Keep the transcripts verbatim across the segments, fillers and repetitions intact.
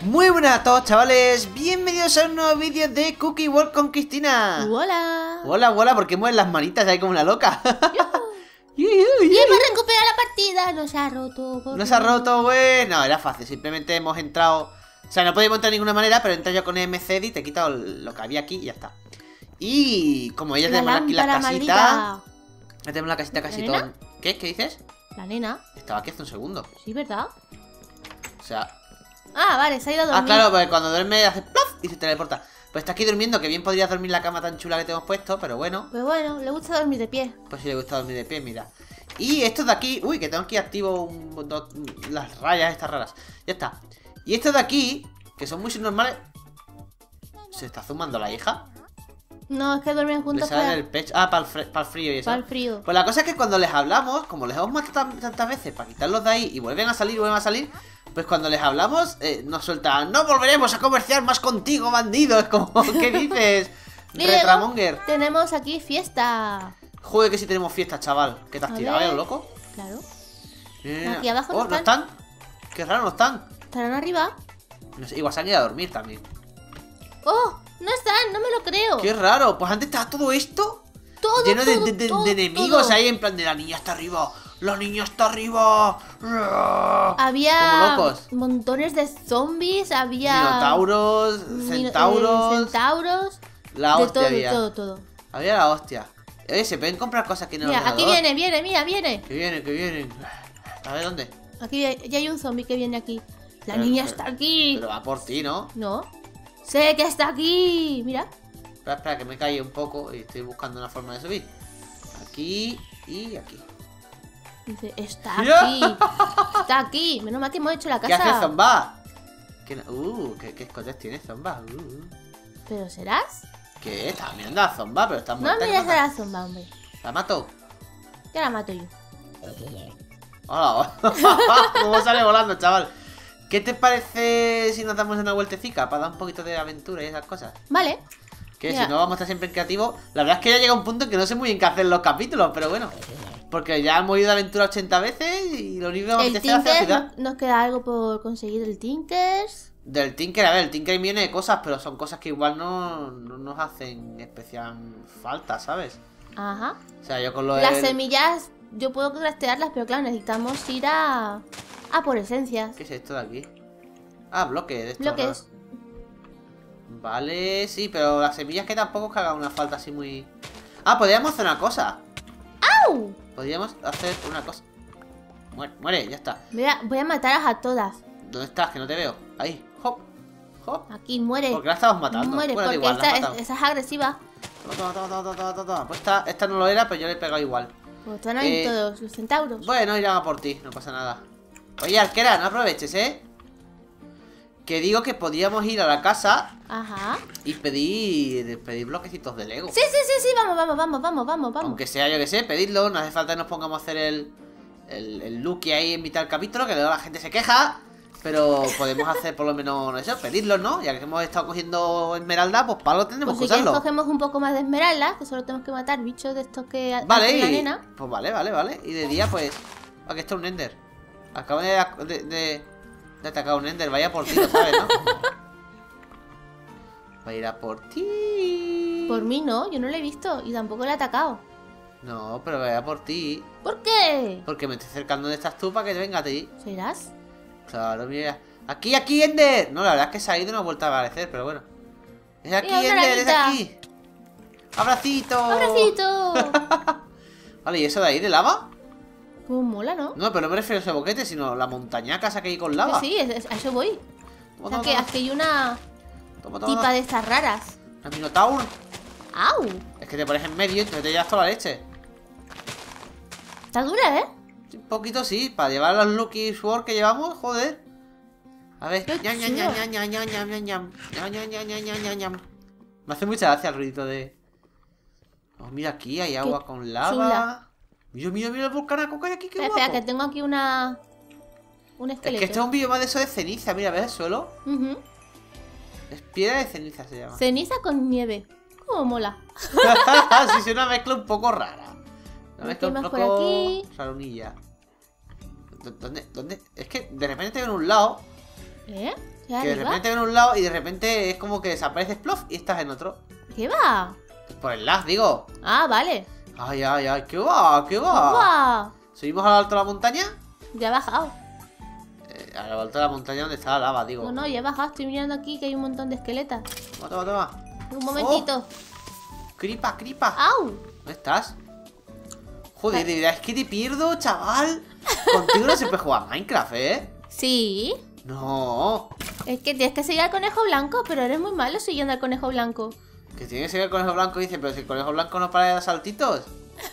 Muy buenas a todos, chavales, bienvenidos a un nuevo vídeo de Cookie World con Cristina. Hola. Hola, hola, porque mueven las manitas ahí como una loca. Y hemos recuperado la partida, no se ha roto. No se ha roto, güey. No, era fácil, simplemente hemos entrado. O sea, no podíamos entrar de ninguna manera, pero entré yo con M C D y te he quitado lo que había aquí y ya está. Y como ya tenemos aquí la casita maldita. Ya tenemos la casita casi todo. ¿Qué? ¿Qué dices? La nena. Estaba aquí hace un segundo. Sí, ¿verdad? O sea... Ah, vale, se ha ido a dormir. Ah, claro, porque cuando duerme hace ¡plaf! Y se teleporta. Pues está aquí durmiendo, que bien podrías dormir en la cama tan chula que te hemos puesto, pero bueno. Pues bueno, le gusta dormir de pie. Pues sí, le gusta dormir de pie, mira. Y estos de aquí... Uy, que tengo aquí activo un, dos, las rayas estas raras. Ya está. Y estos de aquí, que son muy normales... ¿Se está zoomando la hija? No, es que duermen juntos. Le sale para... el pecho. Ah, para el, para el frío y eso. Para el frío. Pues la cosa es que cuando les hablamos, como les hemos matado tantas veces para quitarlos de ahí y vuelven a salir, vuelven a salir, pues cuando les hablamos, eh, nos sueltan: no volveremos a comerciar más contigo, bandido. Es como, ¿qué dices? Retramonger. Tenemos aquí fiesta. Joder, que si tenemos fiesta, chaval. ¿Qué te has tirado, eh, loco? Claro. Eh, aquí abajo oh, no están. ¿no están? Qué raro, no están. ¿Estarán arriba? No sé, igual se han ido a dormir también. ¡Oh! No están, no me lo creo. Qué raro, pues antes estaba todo esto todo, lleno todo, de, de, todo, de enemigos todo. ahí en plan de la niña está arriba, la niña está arriba. Había como locos. Montones de zombies, había minotauros, centauros, eh, centauros, la de hostia todo, había. todo, todo. Había la hostia. Oye, se pueden comprar cosas que no. Mira, aquí viene, viene, mira, viene. Que viene, que viene. A ver dónde. Aquí ya hay un zombie que viene aquí. La Pero, niña pero, está aquí. Pero va por ti, ¿no? No. Sé que está aquí. Mira. Espera, espera, que me caí un poco y estoy buscando una forma de subir. Aquí y aquí. Dice, está aquí. Está aquí. Menos mal que hemos hecho la casa. ¿Qué hace Zomba? ¿Qué, uh, ¿qué, qué escotes tiene Zomba? Uh. ¿Pero serás? ¿Qué? Está mirando a Zomba, pero está No muerta. mires a la zomba, hombre. ¿La mato? Ya la mato yo. Hola. ¿Cómo sale volando, chaval? ¿Qué te parece si nos damos una vueltecita para dar un poquito de aventura y esas cosas? Vale. Que Mira. si no vamos a estar siempre en creativo. La verdad es que ya llega un punto en que no sé muy bien qué hacer los capítulos, pero bueno. Porque ya hemos ido de aventura ochenta veces y lo único que vamos a hacer es hacer la ciudad. Nos queda algo por conseguir del Tinkers. Del Tinker, a ver, el Tinker viene de cosas, pero son cosas que igual no, no nos hacen especial falta, ¿sabes? Ajá. O sea, yo con lo de... Las semillas, yo puedo craftearlas, pero claro, necesitamos ir a... a por esencias. ¿Qué es esto de aquí? Ah, bloques de estos Bloques. raros. Vale, sí, pero las semillas que tampoco es que hagan una falta así muy... Ah, podríamos hacer una cosa. ¡Au! Podríamos hacer una cosa. Muere, muere, ya está. Mira, voy a matarlas a todas. ¿Dónde estás? Que no te veo. Ahí, hop, hop. Aquí, muere. ¿Por qué la estamos matando? Muere, Bueno, da porque igual, la has esta, matado. es, esa es agresiva. Toma, toma, toma, toma, toma, toma, toma. Pues esta, esta no lo era, pero yo le he pegado igual. Pues están ahí Eh, todos los centauros. Bueno, irán a por ti, no pasa nada. Oye, arquera, no aproveches, ¿eh? Que digo que podríamos ir a la casa Ajá. y pedir, pedir bloquecitos de Lego. Sí, sí, sí, sí, vamos, vamos, vamos, vamos, vamos, vamos. Aunque sea, yo que sé, pedirlo. No hace falta que nos pongamos a hacer el, el, el Lucky ahí en mitad del capítulo, que luego la gente se queja. Pero podemos hacer por lo menos eso, pedirlos, ¿no? Ya que hemos estado cogiendo esmeralda, pues para lo tenemos Pues que si quieres usarlo. cogemos un poco más de esmeralda, que solo tenemos que matar bichos de estos que hacen Vale, la y, nena. pues vale, vale, vale. Y de día, pues... Aquí está un Ender. Acabo de, de, de, de atacar a un Ender. Vaya por ti, lo sabes, ¿no? Va a ir a por ti. Por mí no, yo no lo he visto y tampoco le he atacado. No, pero vaya por ti. ¿Por qué? Porque me estoy acercando donde estás tú para que te venga a ti. ¿Serás? Claro, mira. Aquí, aquí, Ender. No, la verdad es que se ha ido y no ha vuelto a aparecer, pero bueno. Es aquí, Mira, una Ender, es arañita. aquí. ¡Abracito! ¡Abracito! Vale, ¿y eso de ahí de lava? Como mola, ¿no? No, pero no me refiero a ese boquete, sino la montañaca esa que hay con lava. Sí, es- es- a eso voy. Toma, O sea, toma, que toma. aquí hay una Toma, toma. tipa de estas raras. La Minotaur. ¡Au! Es que te pones en medio y entonces te llevas toda la leche. Está dura, ¿eh? Un poquito sí, para llevar los Lucky Sword que llevamos, joder. A ver. Qué Ñam, ñam, chulo. ñam, ñam, ñam, ñam, ñam, ñam. Ñam, ñam, ñam, ñam, ñam, ñam, ñam. Me hace mucha gracia el ruido de... Oh, mira aquí, hay agua con lava. chula. Mira, mira, mira el volcanaco que hay aquí, qué Espera, guapo. espera, que tengo aquí una... Un Es esqueleto. que este es un bioma de eso de ceniza, mira, ¿ves el suelo? Ujú. Es piedra de ceniza se llama. Ceniza con nieve. ¿Cómo mola? Sí, es una mezcla un poco rara. Una ¿Qué mezcla un más por poco aquí? rarunilla. ¿Dónde? ¿Dónde? Es que de repente te veo en un lado. ¿Eh? Que de repente te ven en un lado y de repente es como que desapareces plof y estás en otro. ¿Qué va? Por el lag, digo. Ah, vale. Ay, ay, ay, ¿qué va? ¿Qué va? ¿Qué va? ¿Subimos a lo alto de la montaña? Ya he bajado. Eh, a lo alto de la montaña donde está la lava, digo. No, no, ya he bajado. Estoy mirando aquí que hay un montón de esqueletas. Toma, toma, toma. Un momentito. Oh, cripa, cripa. ¡Au! ¿Dónde estás? Joder, de verdad es que te pierdo, chaval. Contigo no se puede jugar a Minecraft, ¿eh? Sí. No. Es que tienes que seguir al conejo blanco, pero eres muy malo siguiendo al conejo blanco. Que tiene que seguir el conejo blanco, dice, pero si el conejo blanco no para de dar saltitos.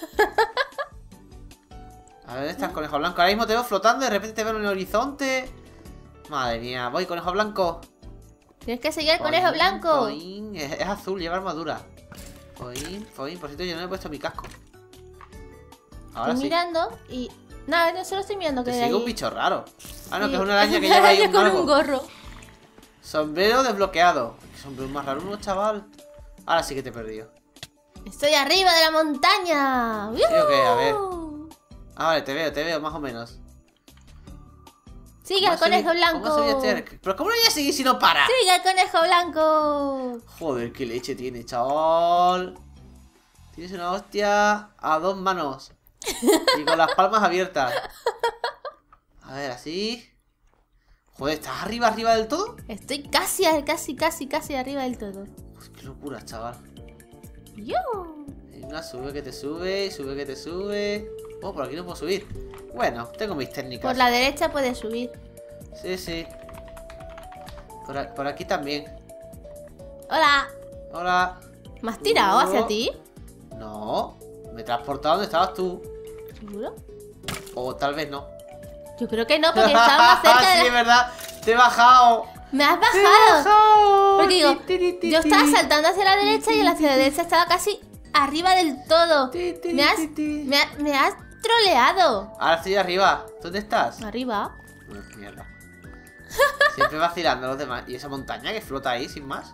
A ver, ¿dónde está el conejo blanco? Ahora mismo te veo flotando, de repente te veo en el horizonte. Madre mía, voy, conejo blanco. Tienes que seguir al conejo blanco. Poin. Es, es azul, lleva armadura. Poin, poin, por cierto, yo no me he puesto mi casco. Ahora Estoy sí. mirando y... Nada, no solo estoy mirando que Te hay sigue ahí. un bicho raro. Ah, no, Sí, que es una araña es que una lleva ahí araña un con algo. un gorro. Sombrero desbloqueado. Qué sombrero más raro, uno, chaval. Ahora sí que te he perdido. Estoy arriba de la montaña. ¿Sí o qué? A ver. ¡Yujú! Ah, vale, te veo, te veo, más o menos. Sigue ¿Cómo al has subido- conejo blanco. ¿Cómo has subido este- Pero ¿cómo lo voy a seguir si no para? Sigue al conejo blanco. Joder, qué leche tiene, chaval. Tienes una hostia a dos manos. Y con las palmas abiertas. A ver, así. Joder, ¿estás arriba, arriba del todo? Estoy casi, casi, casi, casi arriba del todo. Uf, qué locura, chaval. Yo. Venga, sube que te sube, sube que te sube. Oh, por aquí no puedo subir. Bueno, tengo mis técnicas. Por la derecha puedes subir. Sí, sí. Por, a- por aquí también. Hola. Hola. ¿Me has tirado Oh. hacia ti? No. Me he transportado donde estabas tú. ¿Seguro? O tal vez no. Yo creo que no, porque estaba más cerca Sí, de es la... verdad. Te he bajado. ¡Me has Te he bajado! bajado. Porque digo, Ti, ti, ti, yo ti. estaba saltando hacia la derecha y hacia la derecha estaba casi arriba del todo. Ti, ti, Me has, ti, ti. me, ha- me has troleado. Ahora estoy arriba. ¿Dónde estás? Arriba. Uf, mierda. Siempre vacilando a los demás. ¿Y esa montaña que flota ahí sin más?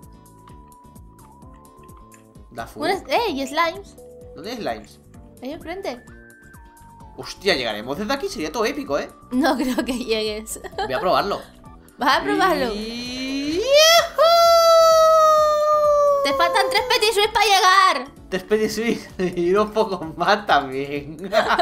Da full. Una- ¡Eh! ¿Y slimes? ¿Dónde hay slimes? Ahí enfrente. Hostia, llegaremos desde aquí. Sería todo épico, ¿eh? No creo que llegues. Voy a probarlo. ¿Vas a probarlo? Y... Te faltan tres petit suisse para llegar. Te Speedy Swiss y unos pocos más también.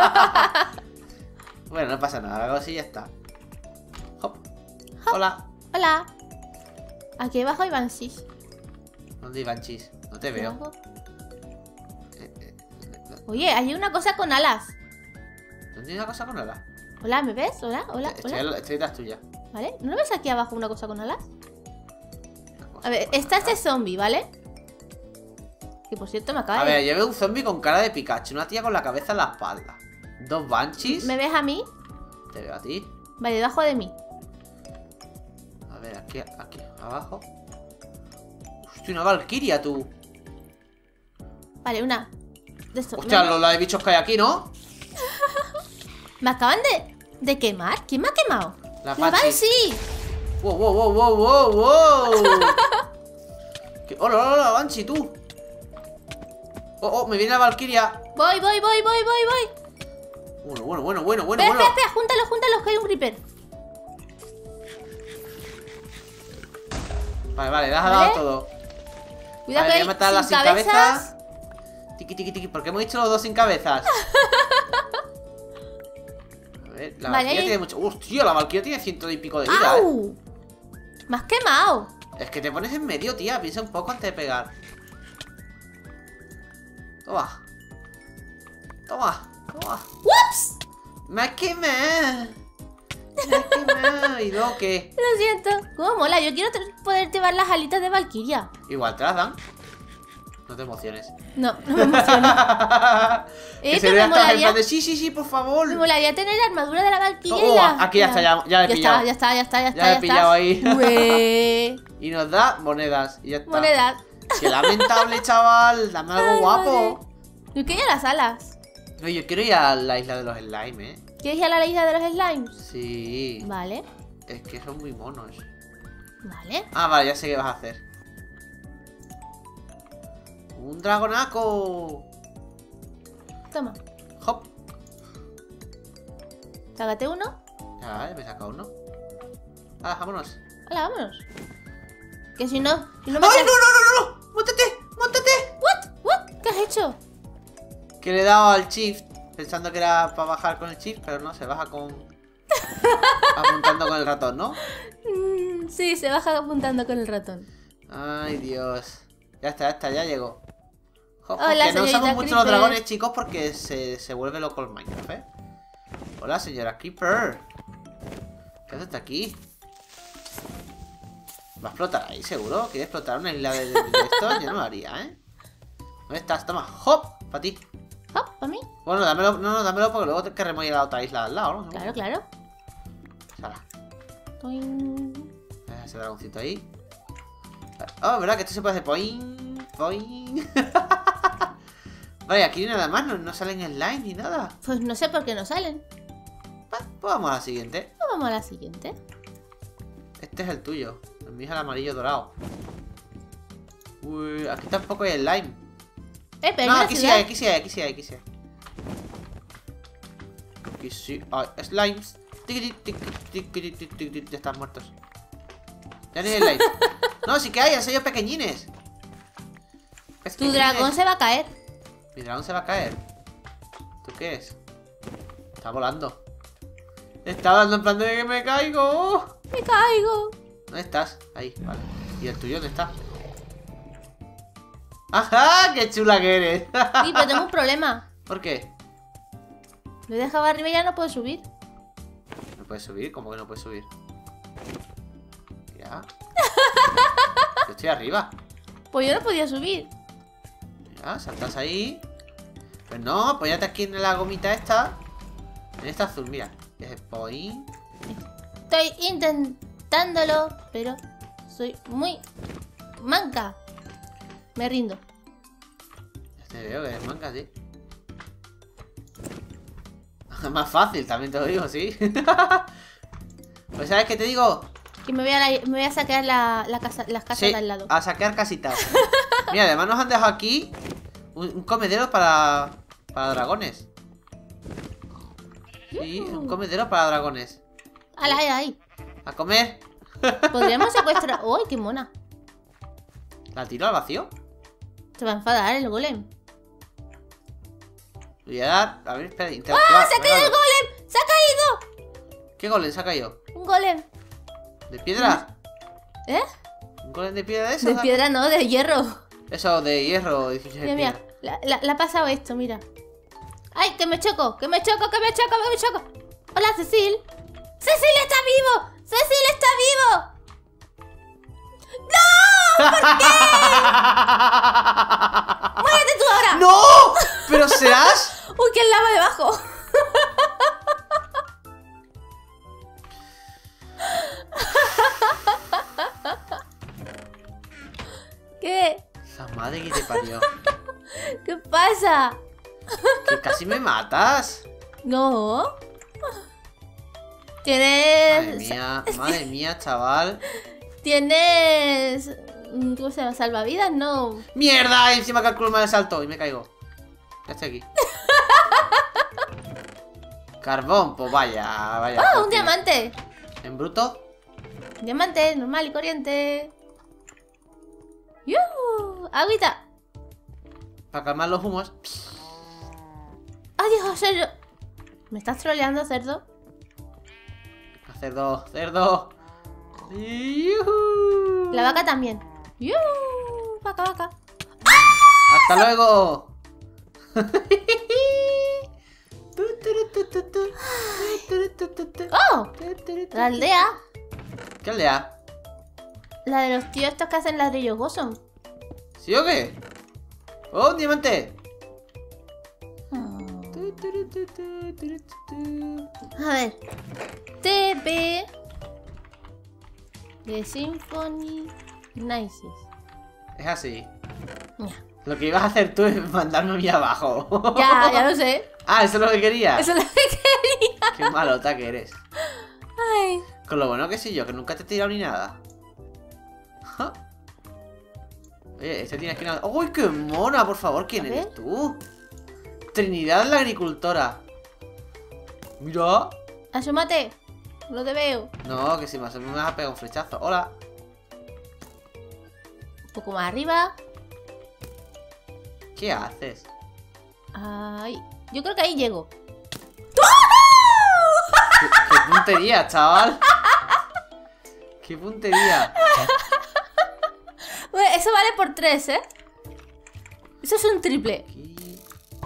Bueno, no pasa nada, algo así ya está. Hop. Hola. Hola. Aquí abajo hay banshees. ¿Dónde hay Banshees? No te Aquí veo. abajo. Eh, eh, Oye, hay una cosa con alas. ¿Dónde hay una cosa con ala? Hola, ¿me ves? Hola, hola, Estoy, hola. estoy detrás tuya. ¿Vale? ¿No ves aquí abajo una cosa con alas? Una cosa A ver, con está ala. este zombie, ¿vale? Que por cierto me acaba A de... ver, yo veo un zombie con cara de Pikachu, una tía con la cabeza en la espalda. Dos Banshees. ¿Me ves a mí? Te veo a ti. Vale, debajo de mí. A ver, aquí, aquí, abajo. Hostia, una Valkyria, tú. Vale, una. De esto. Hostia, me... lo la de bichos que hay aquí, ¿no? me acaban de, de quemar. ¿Quién me ha quemado? La ¡La Banshee. Banshee! Wow, wow, wow, wow, wow, wow. ¿Qué? Hola, hola, hola, Banshee, tú. Oh, oh, me viene la Valkyria. Voy, voy, voy, voy, voy, voy. Bueno, bueno, bueno, bueno, bueno, Espera, bueno. espera, espera, júntalos, júntalos, que hay un creeper. Vale, vale, le has ¿Vale? dado todo. Cuidado Vale, que voy a hay matarla sin sin cabezas. cabeza. Tiki, tiki, tiki. ¿Por qué hemos dicho los dos sin cabezas? A ver, la Vale, Valkyria ahí- tiene mucho. Hostia, la Valkyria tiene ciento y pico de vida, eh. ¡Au! Me has quemado. Es que te pones en medio, tía. Piensa un poco antes de pegar. Toma. Toma. Toma. ¡Ups! Me quemé. Me quemé. ¿Y luego qué? Lo siento. ¿Cómo mola? Yo quiero tra- poder llevar las alitas de Valkyria. Igual te las dan. No te emociones. No, no me emociona. que Eh, se que vea me hasta en molaría, plan de sí, sí, sí, por favor. me molaría tener la armadura de la Valkyria. Oh, y la- aquí ya está, ya- ya le he pillado. Está, ya está, ya está, ya está. Ya le he pillado ahí. Ué. Y nos da monedas. Y ya está. Monedad. Qué lamentable, chaval. Dame algo Ay, guapo. madre. Yo quería las alas. No, yo quiero ir a la isla de los slime, eh. ¿Quieres ir a la isla de los slimes? Sí. Vale, Es que son muy monos. vale. Ah, vale, ya sé qué vas a hacer. Un dragonaco. Toma, Hop. sácate uno. Ya, me he sacado uno. Ah, vámonos. Hala, vámonos. Que si no... Si no me ¡Ay, traes- no, no, no, no! ¡Móntate! ¡Móntate! ¿What? ¿What? ¿Qué has hecho? Que le he dado al shift pensando que era para bajar con el shift, pero no, se baja con... apuntando con el ratón, ¿no? Mm, sí, se baja apuntando con el ratón. Ay, Dios. Ya está, ya está, ya llegó. Jo, jo, Hola, que no señorita usamos mucho los Creeper. dragones, chicos, porque se, se vuelve loco el Minecraft, ¿eh? Hola, señora Creeper. ¿Qué haces aquí? ¿Va a explotar ahí, seguro? ¿Quiere explotar una isla de, de- de esto? Yo no lo haría, ¿eh? ¿Dónde estás? Toma, hop, para ti. ¿Oh? ¿Para mí? Bueno, dámelo, no, no, dámelo porque luego querremos ir a la otra isla al lado, ¿no? Claro, claro. Sala. Toin. Ese dragoncito ahí. Oh, ¿verdad? Que esto se puede hacer poing, poing. Vale, aquí nada más, no, no salen slime ni nada. Pues no sé por qué no salen. Pues vamos a la siguiente. Pues vamos a la siguiente. Este es el tuyo. El mío es el amarillo dorado. Uy, aquí tampoco hay slime. Eh, pero No, hay una aquí sí ciudad. hay, aquí sí hay, aquí sí hay, aquí sí hay. Aquí sí hay slimes. Tiquiti, tiquiti, tiquiti, tiquiti, ya están muertos. Ya no hay slime. No, sí que hay, han salido pequeñines. Tu Pequeñines. dragón se va a caer. Mi dragón se va a caer. ¿Tú qué es? Está volando. Está volando en plan de que me caigo. Me caigo. ¿Dónde estás? Ahí, vale. ¿Y el tuyo dónde está? ¡Ajá! ¡Qué chula que eres! Sí, pero tengo un problema. ¿Por qué? Lo he dejado arriba y ya no puedo subir. ¿No puedes subir? ¿Cómo que no puedes subir? Mira. Yo estoy arriba. Pues yo no podía subir. Mira, saltas ahí. Pues no, apóyate aquí en la gomita esta. En esta azul, mira. Es point. Estoy intentándolo, pero soy muy manca. Me rindo. Ya te veo que eres manca, sí. Más fácil, también te lo digo, sí. Pues ¿sabes qué te digo? Que me voy a, la- me voy a sacar la, la casa, las casas Sí, de al lado. a saquear casitas. Mira, además nos han dejado aquí un, un comedero para, para dragones. Sí, un comedero para dragones. Ahí, ahí, ahí. A comer. Podríamos secuestrar. ¡Uy, qué mona! ¿La tiro al vacío? Se va a enfadar el golem. Voy a dar... A ver, espera, interactuar. ¡Ah, se ha caído el golem! ¡Se ha caído! ¿Qué golem se ha caído? Un golem. ¿De piedra? ¿Eh? ¿Un golem de piedra de eso? De piedra no, de hierro. Eso, de hierro. dieciséis de Mira, piedra. mira. La, la- la ha pasado esto, mira. ¡Ay, que me choco! ¡Que me choco! ¡Que me choco! ¡Que me choco! ¡Hola, Cecil! ¡Cecil está vivo! ¡Cecil está vivo! ¡No! ¿Por qué? ¡Muérete tú ahora! ¡No! ¿Pero serás? ¡Uy, que el lava debajo! ¿Qué? La madre que te parió. ¿Qué pasa? Que casi me matas. No. Madre Tienes... mía, madre mía, chaval. Tienes... ¿Cómo se llama? ¿Salvavidas? No. ¡Mierda! Encima calculo mal el salto y me caigo. Ya estoy aquí. Carbón, pues vaya, vaya. ¡Ah, un porque- diamante! ¿En bruto? Diamante, normal y corriente. ¡Yuhu! ¡Agüita! Para calmar los humos. ¡Adiós, cerdo! ¿Me estás troleando, cerdo? Cerdo, cerdo. ¡Yujú! La vaca también. ¡Yuhu! Vaca, vaca. ¡Hasta luego! ¡Oh! La aldea. ¿Qué aldea? La de los tíos estos que hacen ladrillos Goson. ¿Sí o qué? ¡Oh, un diamante! A ver. T P de Symphony Nices. Es así. Ya, Lo que ibas a hacer tú es mandarme a mí abajo. ya, ya lo sé. Ah, eso es lo que quería. Eso es lo que quería. Qué malota que eres. Ay. Con lo bueno que soy yo, que nunca te he tirado ni nada. Ja. Oye, este tiene aquí una... ¡Uy, qué mona! Por favor, ¿quién A eres ver. tú? Trinidad la agricultora. Mira. Asómate. No te veo. No, que si me asomo me vas a pegar un flechazo. Hola. Un poco más arriba. ¿Qué haces? Ay, yo creo que ahí llego. ¿Qué, qué puntería, chaval? ¡Qué puntería! Bueno, eso vale por tres, ¿eh? Eso es un triple. Aquí.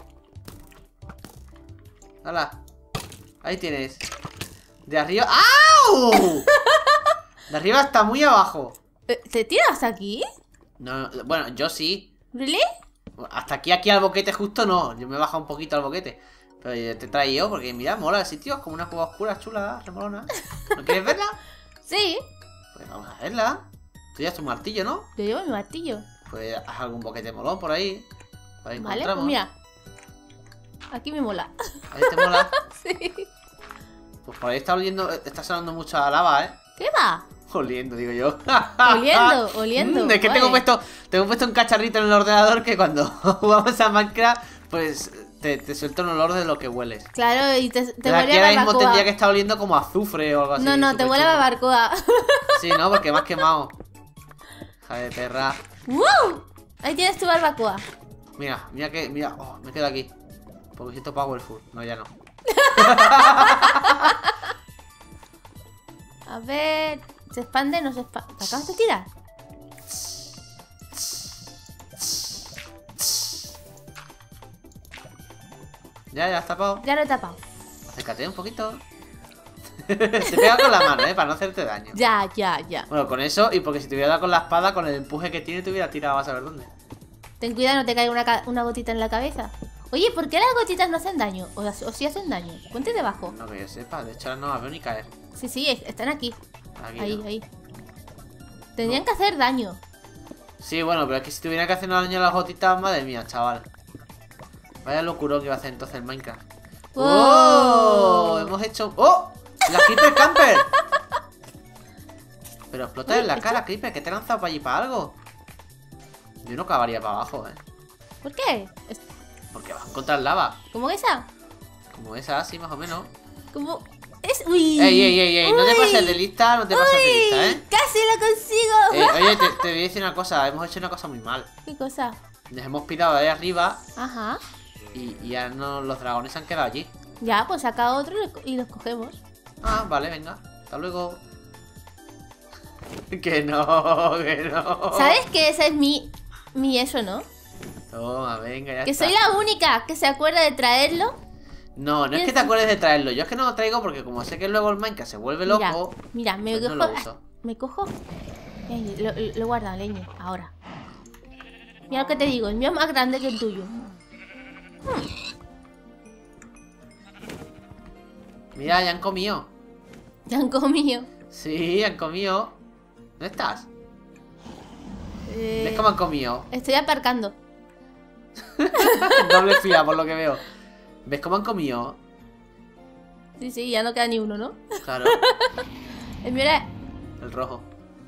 ¡Hala! Ahí tienes. De arriba... ¡Au! De arriba está muy abajo. ¿Te tiras hasta aquí? No, no, bueno, yo sí. ¿Really? Hasta aquí, aquí al boquete justo no. Yo me he bajado un poquito al boquete. Pero yo te he traído porque mira, mola el sitio. Es como una cueva oscura, chula, remolona. ¿No quieres verla? Sí. Pues vamos a verla. Tú ya es tu martillo, ¿no? Yo llevo mi martillo. Pues haz algún boquete molón por ahí. Por ahí Vale, encontramos. pues mira. Aquí me mola. Ahí te mola. Sí. Pues por ahí está oliendo, está sonando mucho a lava, ¿eh? ¿Qué va? Oliendo, digo yo. Oliendo, oliendo. Mm, es que guay. tengo puesto, tengo puesto un cacharrito en el ordenador que cuando jugamos a Minecraft, pues te, te suelta un olor de lo que hueles. Claro, y te, te Pero huele aquí a ahora mismo barbacoa. tendría que estar oliendo como a azufre o algo así. No, no, te súper huele a chungo. barbacoa. Sí, no, porque me has quemado. Hija de perra. ¡Wow! Ahí tienes tu barbacoa. Mira, mira que, mira, oh, me quedo aquí. Porque siento powerful. No, ya no. A ver... ¿Se expande? ¿No se expande? ¿Te acabas de tirar? Ya, ya, has tapado. Ya lo he tapado. Acércate un poquito. Te pega con la mano, eh, para no hacerte daño. Ya, ya, ya. Bueno, con eso, y porque si te hubiera dado con la espada, con el empuje que tiene, te hubiera tirado a saber dónde. Ten cuidado, no te caiga una, ca- una gotita en la cabeza. Oye, ¿por qué las gotitas no hacen daño? O, o sí hacen daño. Ponte debajo. No que yo sepa, de hecho ahora no las veo ni caer. Sí, sí, es- están aquí. Aquí Ahí, no. ahí. Tendrían No. que hacer daño. Sí, bueno, pero es que si tuviera que hacer daño a las gotitas, madre mía, chaval. Vaya locurón que iba a hacer entonces el Minecraft. ¡Wow! ¡Oh! Hemos hecho... ¡Oh! ¡La Creeper Camper! Pero explota Uy, en la esto- cara, Creeper, que te he lanzado para allí para algo. Yo no cavaría para abajo, eh. ¿Por qué? Es- Porque vas a encontrar lava. ¿Cómo esa? Como esa, así más o menos. ¿Cómo? Es... ¡Uy! Ey, ey, ey, ey, no te Uy. pases de lista, no te pases de lista, eh. ¡Casi lo consigo! Eh, oye, te, te voy a decir una cosa, hemos hecho una cosa muy mal. ¿Qué cosa? Nos hemos pirado de ahí arriba Ajá. y, y ya no, los dragones se han quedado allí. Ya, pues saca otro y lo- y los cogemos. Ah, vale, venga. Hasta luego. Que no, que no. ¿Sabes que esa es mi... mi eso, ¿no? Toma, venga, ya Que está. soy la única que se acuerda de traerlo. No, no es que te acuerdes de traerlo. Yo es que no lo traigo porque como sé que luego el Minecraft se vuelve Mira, loco. mira, me pues cojo... no lo uso. Me cojo... Ey, lo, lo, lo guarda, leño, ahora. Mira lo que te digo, el mío es más grande que el tuyo. Mira, ya han comido. Ya han comido. Sí, han comido. ¿Dónde estás? Eh, ¿Ves cómo han comido? Estoy aparcando. Doble fila, por lo que veo. ¿Ves cómo han comido? Sí, sí, ya no queda ni uno, ¿no? Claro, El mío era... el rojo.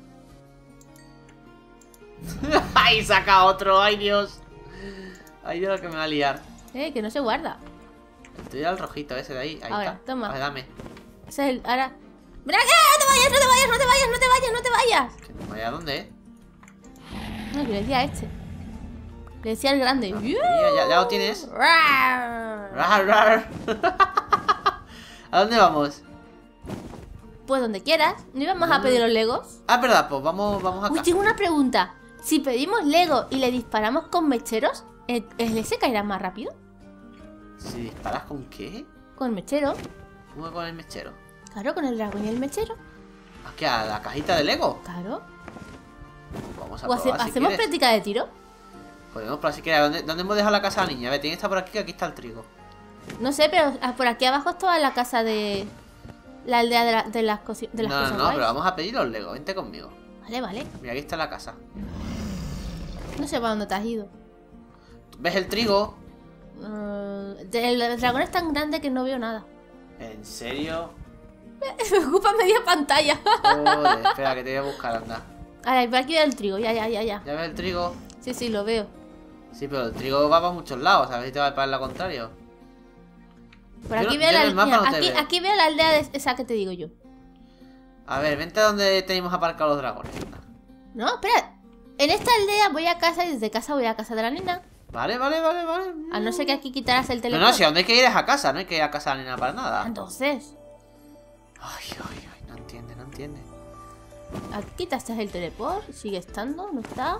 ¡Ay, saca otro! ¡Ay, Dios! ¡Ay, Dios, lo que me va a liar! Eh, que no se guarda. Estoy al rojito ese de ahí. Ahí Ahora, está. toma. A ver, dame. Ese es el... Ahora... ¡Mira que! ¡No te vayas, no te vayas, no te vayas, no te vayas, no te vayas! Que no vaya a dónde, ¿eh? No, yo le decía a este. Le decía al grande. Mira, ya, ya lo tienes. Rar. Rar, rar. ¿A dónde vamos? Pues donde quieras. ¿No íbamos a pedir los legos? Ah, verdad, pues vamos, vamos Uy, acá. tengo una pregunta. Si pedimos lego y le disparamos con mecheros, ¿el, el ese caerá más rápido? ¿Si disparas con qué? Con el mechero. ¿Cómo con el mechero? Claro, con el dragón y el mechero. ¿A qué? ¿A la cajita de Lego? Claro. Vamos a O hace- probar si hacemos quieres. práctica de tiro. Podemos probar si quieres. ¿Dónde, ¿Dónde hemos dejado la casa de la niña? A ver, tiene que estar por aquí, que aquí está el trigo. No sé, pero ah, por aquí abajo estaba la casa de... La aldea de, la- de las, cosi- de las no, cosas no, no, guays. pero vamos a pedir los Lego. Vente conmigo. Vale, vale. Mira, aquí está la casa. No sé para dónde te has ido. ¿Ves el trigo? Uh, el, el dragón es tan grande que no veo nada. ¿En serio? Me ocupa media pantalla. Joder, espera, que te voy a buscar, anda. Ahora, por aquí veo el trigo. Ya, ya, ya, ya. ¿Ya ves el trigo? Sí, sí, lo veo. Sí, pero el trigo va para muchos lados. A ver si te va para el contrario. Por Yo aquí no- veo yo la en el mapa mira, no te aquí, veo. aquí veo la aldea de esa que te digo yo. A ver, vente a donde tenemos aparcados los dragones. No, espera. En esta aldea voy a casa y desde casa voy a casa de la nena. Vale, vale, vale, vale. A no ser que aquí quitaras el No, teléfono. no, si a donde hay que ir es a casa, no hay que ir a casa de la nena para nada. Entonces, Ay, ay, ay, no entiende, no entiende. aquí quitaste el teleport. Sigue estando, ¿no está?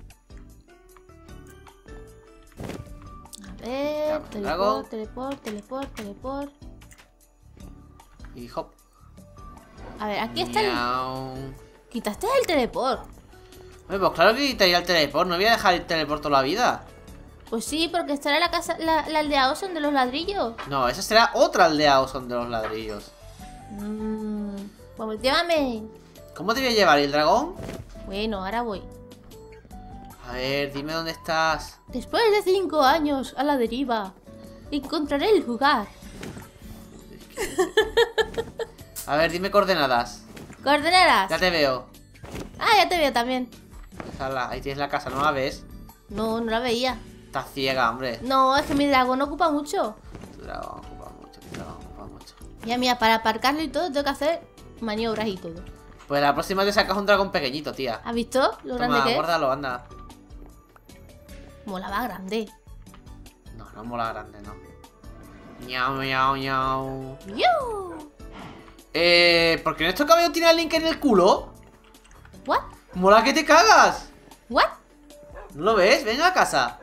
A ver, Dame el dragón. teleport, teleport, teleport, teleport. Y hop. A ver, aquí está el... Miau. Quitaste el teleport. Oye, pues claro que quitaría el teleport, no voy a dejar el teleport toda la vida. Pues sí, porque estará la casa, la, la aldea Ocean de los ladrillos. No, esa será otra aldea o son de los ladrillos. Mmm. Vamos, llévame. ¿Cómo te voy a llevar el dragón? Bueno, ahora voy. A ver, dime dónde estás. Después de cinco años a la deriva, encontraré el lugar. A ver, dime coordenadas. Coordenadas. Ya te veo. Ah, ya te veo también. Ala, ahí tienes la casa, ¿no la ves? No, no la veía. Estás ciega, hombre. No, es que mi dragón ocupa mucho. Tu dragón ocupa mucho, tu dragón ocupa mucho. Ya, mira, para aparcarlo y todo tengo que hacer maniobras y todo. Pues la próxima te sacas un dragón pequeñito, tía. ¿Has visto lo grande Toma, que es? guárdalo, anda. Mola, va grande. No, no mola grande, no. Ñau, ñau, ñau. ¡Yo! Eh, ¿por qué en estos cabellos tiene el Link en el culo? ¿What? ¡Mola que te cagas! ¿What? ¿No lo ves? Ven a casa.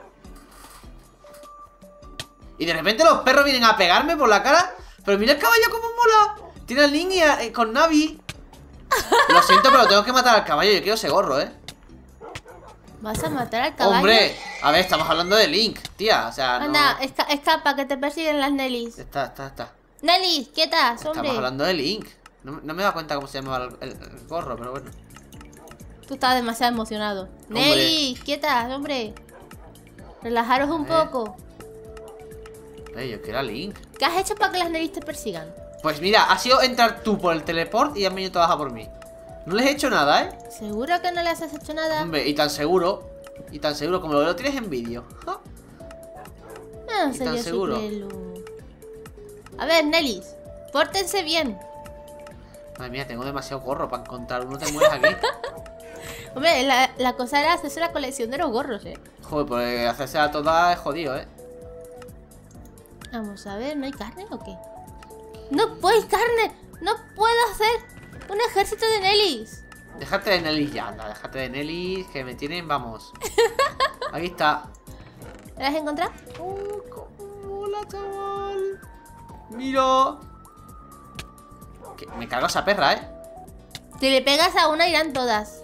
Y de repente los perros vienen a pegarme por la cara. Pero mira el caballo como mola. Tiene al Link y a- eh, con Navi. Lo siento, pero tengo que matar al caballo. Yo quiero ese gorro, ¿eh? ¿Vas a matar al caballo? Hombre, a ver, estamos hablando de Link, tía. O sea, no... Anda, esca- escapa, que te persiguen las Nellys. Está, está, está. Nelly, quietas, hombre. Estamos hablando de Link. No, no me he dado cuenta cómo se llamaba el, el- el gorro, pero bueno. Tú estás demasiado emocionado. Nelly, quietas, hombre. Relajaros un ver. poco. Eh, yo quiero a Link. ¿Qué has hecho para que las Nellys te persigan? Pues mira, ha sido entrar tú por el teleport y han venido todas a por mí. No les he hecho nada, ¿eh? ¿Seguro que no les has hecho nada? Hombre, y tan seguro. Y tan seguro como lo tienes en vídeo. ¿Ah? No ¿Y sé tan yo si seguro? creerlo. A ver, Nellys, pórtense bien. Madre mía, tengo demasiado gorro para encontrar uno. Te mueres aquí. Hombre, la, la cosa era hacerse la colección de los gorros, eh. Joder, pues hacerse a todas es jodido, ¿eh? Vamos a ver, ¿no hay carne o qué? ¡No puedo hay carne! ¡No puedo hacer un ejército de Nellys! Déjate de Nelly ya, anda, déjate de Nelly, que me tienen, vamos. Aquí está. ¿La has encontrado? Oh, cómo mola, chaval. Mira. Que me cargo esa perra, ¿eh? Si le pegas a una irán todas.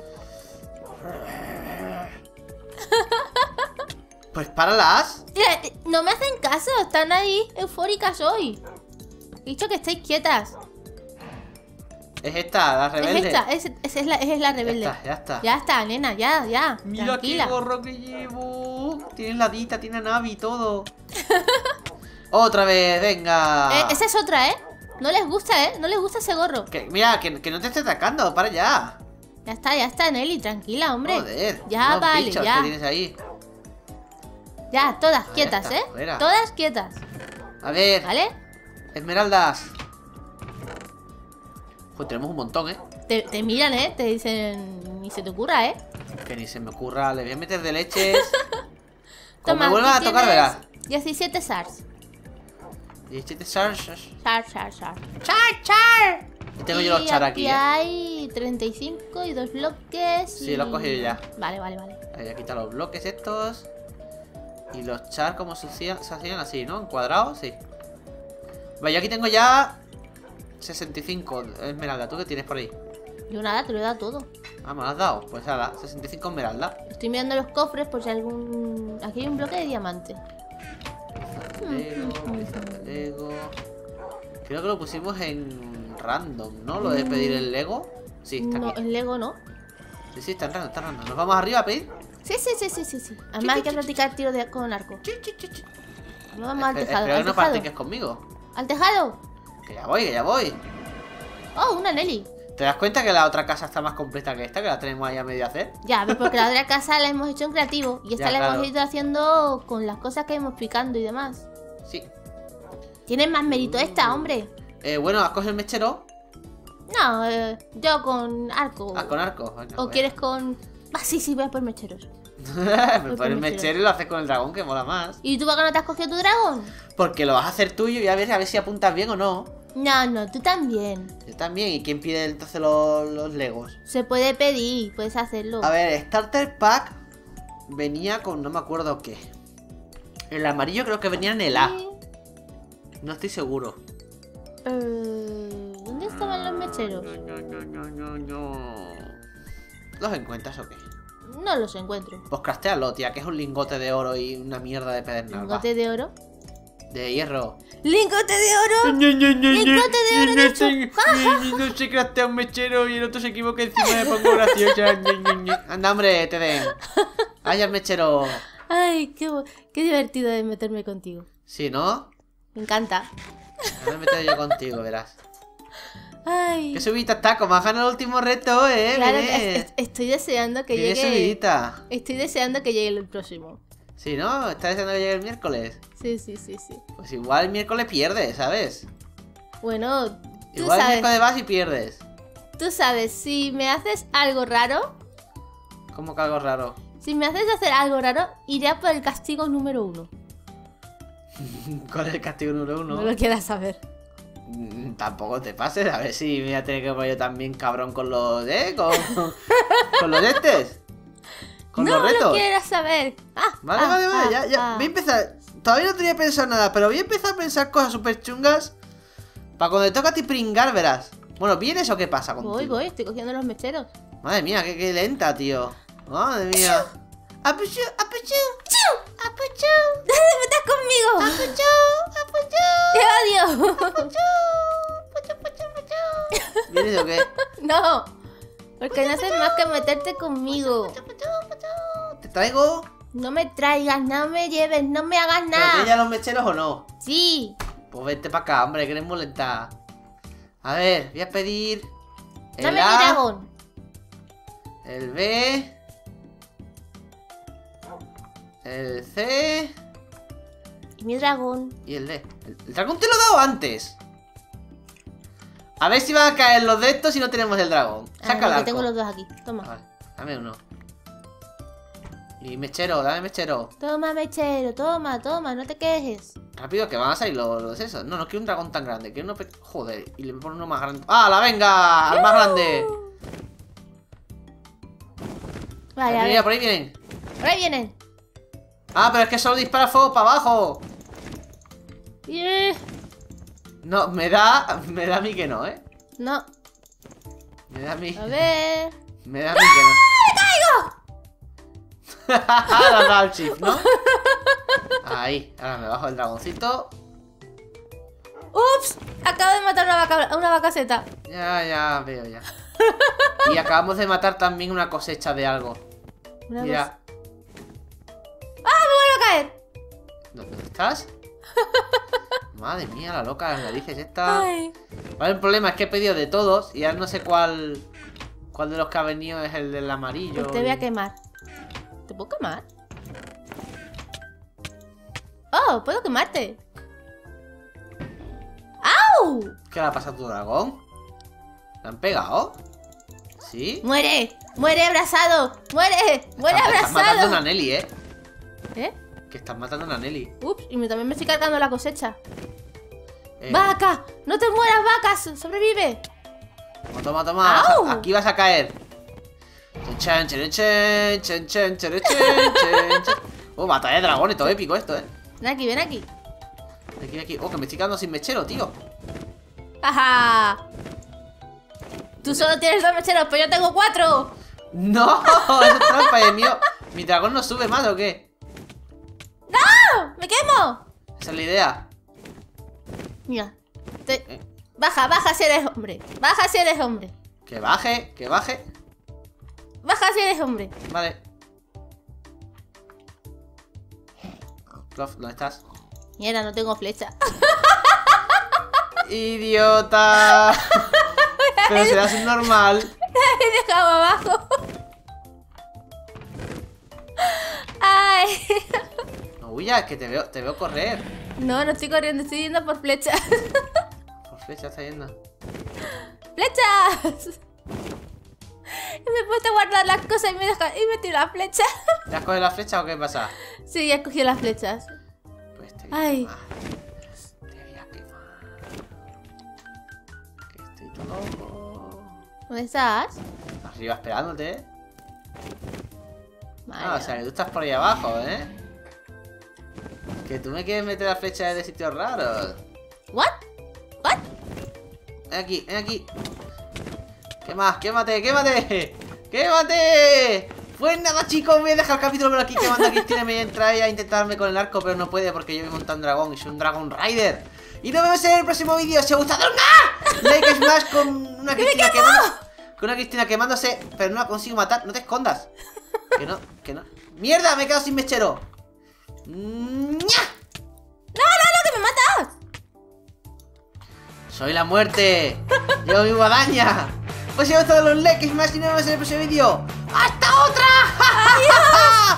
Pues páralas. Mira, no me hacen caso, están ahí eufóricas hoy. He dicho que estéis quietas. Es esta, la rebelde. Es esta, es, es, es la, es la rebelde. Ya está, ya está. Ya está, nena, ya, ya. Mira tranquila. qué gorro que llevo. Tiene ladita, tiene Navi y todo. Otra vez, venga. Eh, esa es otra, ¿eh? No les gusta, ¿eh? No les gusta ese gorro. Que, mira, que, que no te esté atacando, para ya. Ya está, ya está, Nelly, tranquila, hombre. Joder. Ya, unos vale, bichos ya. que tienes ahí. Ya, todas Ahí quietas, está, ¿eh? fuera. Todas quietas, A ver, ¿vale? esmeraldas. Pues tenemos un montón, ¿eh? Te, te miran, ¿eh? Te dicen, ni se te ocurra, ¿eh? Que ni se me ocurra, le voy a meter de leches. Como Toma, me vuelvan a aquí tocar, tienes verás. diecisiete SARS. diecisiete SARS. Char, char, char. ¡Char, char! Y tengo yo los char aquí, Y ¿eh? hay treinta y cinco y dos bloques. Sí, y- lo he cogido ya. Vale, vale, vale. Ahí, ya quita los bloques estos. Y los char, como se hacían, se hacían así, ¿no? En cuadrados, sí. Vale, yo aquí tengo ya sesenta y cinco esmeralda. ¿Tú qué tienes por ahí? Yo nada, te lo he dado todo. Ah, me lo has dado. Pues nada, sesenta y cinco esmeralda. Estoy mirando los cofres por si algún... Aquí hay un bloque de diamante. Lego, Lego. Creo que lo pusimos en random, ¿no? Lo de pedir el Lego. Sí, está No, aquí. el Lego no. Sí, sí, está en random, está en random. ¿Nos vamos arriba a pedir? Sí, sí, sí, sí, sí, sí. Además hay que practicar tiro de, con arco. Chi, chi, chi, chi. No vamos al Espera, tejado. espera que ¿Al no tejado? practiques conmigo. ¿Al tejado? Que ya voy, que ya voy. Oh, una Nelly. ¿Te das cuenta que la otra casa está más completa que esta? Que la tenemos ahí a medio hacer. Ya, pero porque la otra casa la hemos hecho en creativo. Y esta Ya, la claro. hemos ido haciendo con las cosas que hemos picando y demás. Sí. Tiene más mérito esta, hombre. Eh, bueno, has cogido el mechero. No, eh, yo con arco. Ah, con arco. Venga, ¿O bueno. quieres con...? Ah, sí, sí, voy a por mecheros. Me pones mechero y lo haces con el dragón, que mola más. ¿Y tú por qué no te has cogido tu dragón? Porque lo vas a hacer tuyo y a ver, a ver si apuntas bien o no. No, no, tú también. Yo también. ¿Y quién pide entonces los, los Legos? Se puede pedir, puedes hacerlo. A ver, Starter Pack venía con no me acuerdo qué. El amarillo creo que venía en el A. No estoy seguro. Eh, ¿Dónde estaban los mecheros? No, no, no, no, no. ¿Los encuentras o qué? No los encuentro. Pues craftealo, tía, que es un lingote de oro y una mierda de pedernal. ¿Lingote de oro? De hierro. ¡Lingote de oro! ¡Lingote de oro, no sé, no sé craftear un mechero y el otro se equivoca encima me pongo graciosa. Anda, hombre, te den. Ay, el mechero. Ay, qué, qué divertido es meterme contigo. Sí, ¿no? Me encanta. Me meto yo contigo, verás. Ay. Qué subidita está, como has ganado el último reto, eh. Claro, Bebé. es- es- estoy deseando que Qué llegue. subidita. Estoy deseando que llegue el próximo. Sí, ¿no? ¿Estás deseando que llegue el miércoles? Sí, sí, sí, sí. Pues igual el miércoles pierdes, ¿sabes? Bueno, tú Igual el sabes. miércoles vas y pierdes. Tú sabes, si me haces algo raro, Como que algo raro. si me haces hacer algo raro, iré a por el castigo número uno. ¿Cuál es el castigo número uno? No lo quieras saber. Mm, Tampoco te pases, a ver si me voy a tener que poner yo también cabrón con los, ¿eh? Con, con los estes. Con no los retos. lo quieras saber. Ah, Vale, ah, vale, vale, ah, ya, ya. ah. Voy a empezar. Todavía no tenía pensado nada, pero voy a empezar a pensar cosas súper chungas. Para cuando te toca a ti pringar, verás. Bueno, ¿vienes o qué pasa contigo? Voy, voy, estoy cogiendo los mecheros. Madre mía, qué, qué lenta, tío. Madre mía. ¡Apuchu! ¡Apuchu! ¡Apuchu! ¡Estás conmigo! ¡Apuchu! ¡Apuchu! ¡Te odio! ¡Apuchu! ¡Apuchu, apuchu, apuchu! ¿Vienes o qué? No, porque no haces más que meterte conmigo. ¿Te traigo? No me traigas, no me lleves, no me hagas ¿Pero tienes nada. ya los mecheros o no? Sí. Pues vente para acá, hombre, que eres muy lenta. A ver, voy a pedir el Dame mi A, dragón. el B, el C Y mi dragón. y el D. El, el dragón te lo he dado antes. A ver si van a caer los de estos si no tenemos el dragón. Saca Ah, el no, que arco. tengo los dos aquí. Toma. Vale, dame uno. Y mechero, dame mechero. Toma, mechero, toma, toma, no te quejes. Rápido, que van a salir los, los esos. No, no quiero un dragón tan grande. Quiero uno pe... Joder, y le pongo uno más grande. ¡Ah, la venga! ¡Al más grande! Vale, a Mira, ver. por ahí vienen. Por ahí vienen. Ah, pero es que solo dispara fuego para abajo. Eh, No, me da... Me da a mí que no, ¿eh? No, Me da a mí... a ver. Me da a mí que no. ¡Me caigo! Le has dado el shift, ¿no? Ahí, ahora me bajo el dragoncito. ¡Ups! Acabo de matar una vaca, una vaca seta. Ya, ya, veo ya. Y acabamos de matar también una cosecha de algo. Una Mira. ¡Ah, me vuelve a caer! ¿Dónde estás? Madre mía, la loca, las narices esta. Ay. Vale, el problema es que he pedido de todos y ahora no sé cuál cuál de los que ha venido es el del amarillo. Pues te voy a y- quemar. ¿Te puedo quemar? ¡Oh! ¡Puedo quemarte! ¡Au! ¿Qué le ha pasado a tu dragón? ¿Le han pegado? ¿Sí? ¡Muere! ¡Muere abrazado! ¡Muere! ¡Muere Estás- estás matando a una abrazado! Nelly, ¿eh? ¿Eh? Que estás matando a una Nelly. Ups, y me, también me estoy cargando la cosecha. Eh, ¡Vaca! ¡No te mueras, vacas! ¡Sobrevive! Toma, toma, toma. ¡Au! Aquí vas a caer. Chan, chan, chan, chan, chan, chan, chan, chan, chan. Oh, batalla de dragones, todo épico esto, ¿eh? Ven aquí, ven aquí. Aquí, aquí. Oh, que me estoy quedando sin mechero, tío. ¡Ajá! Tú solo tienes dos mecheros, pero yo tengo cuatro. ¡No! Eso es trampa, es mío. ¿Mi dragón no sube más o qué? ¡No! ¡Me quemo! Esa es la idea. Mira. te- Eh, Baja, baja si eres hombre. Baja si eres hombre. Que baje, que baje. Baja si eres hombre. Vale. Clof, ¿dónde estás? Mira, no tengo flecha. ¡Idiota! Pero serás un normal. He dejado abajo. Ay. No huyas, que te veo, te veo correr. No, no estoy corriendo, estoy yendo por flecha. Por flecha está yendo. flechas. Y me he puesto a guardar las cosas y me, deja, y me tiro la flecha. ¿Te has cogido la flecha o qué pasa? Sí, ya he cogido las flechas. Pues te voy a Ay. quemar. Te voy a quemar. Que estoy todo loco. ¿Dónde estás? Arriba esperándote. Vale. Ah, o sea que tú estás por ahí abajo, ¿eh? Que tú me quieres meter la flecha de sitios raros. ¿What? ¿What? Ven aquí, ven aquí. ¿Qué más? ¡Quémate, quémate! ¡Quémate! Pues nada, chicos, voy a dejar el capítulo por aquí quemando a Cristina. Me entra ella a intentarme con el arco, pero no puede porque yo voy montando un dragón y soy un Dragon Rider. Y nos vemos en el próximo vídeo. Si os ha gustado, ¡no! Like smash con una Cristina quemando, con una Cristina quemándose, pero no la consigo matar. No te escondas. Que no, que no. ¡Mierda! Me he quedado sin mechero. ¡Nya! ¡No, no, no, que me matas! Soy la muerte. Yo mi guadaña. Pues si os ha gustado los likes más y nos vemos en el próximo vídeo. ¡Hasta otra! ¡Adiós!